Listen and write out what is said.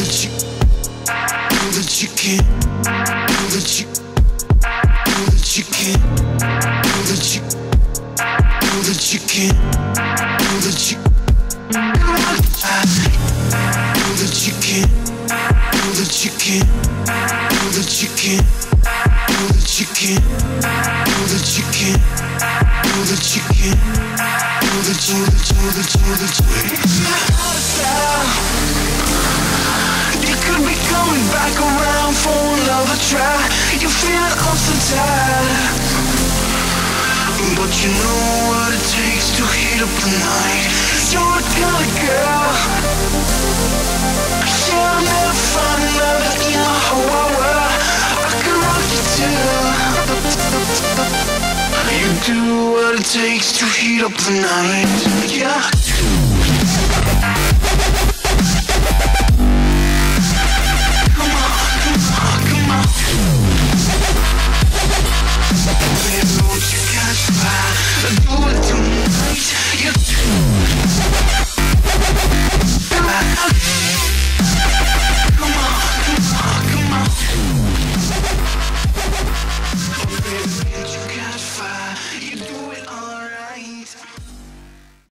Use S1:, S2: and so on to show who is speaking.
S1: You could be coming back around for another try. You feel it all so tired, but you know what it takes to heat up the night. You're a kind of girl, yeah, I'll never find another in a whole wide world. I can rock you too. You do what it takes to heat up the night, yeah.